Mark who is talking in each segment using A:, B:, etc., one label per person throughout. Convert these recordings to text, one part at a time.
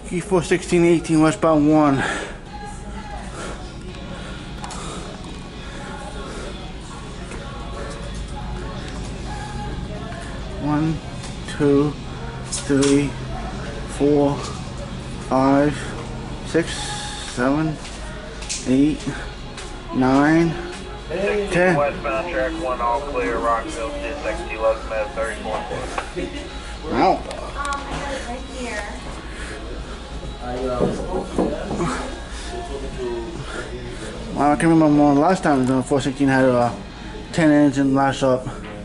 A: Q416-18 westbound 1. One, two, three, 4, 5, 6, 7, 8, 9, 10.
B: Westbound track 1, all clear, Rockville, CSX Q locomotive 34.
A: Wow.
C: Right here.
A: Well, I can remember one last time the 416 had a 10 engine lash up.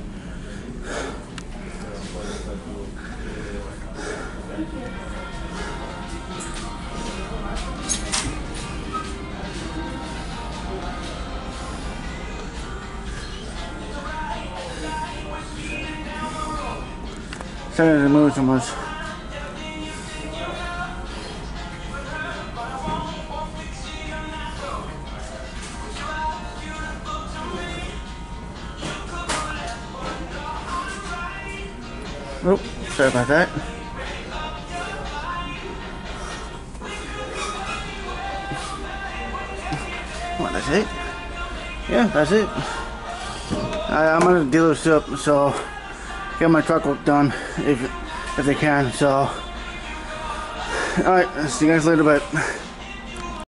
A: Starting to move so much. Oh, sorry about that. What, that's it? Yeah, that's it. I'm at a dealership, so get my truck work done if they can. So, all right, see you guys later. Bye.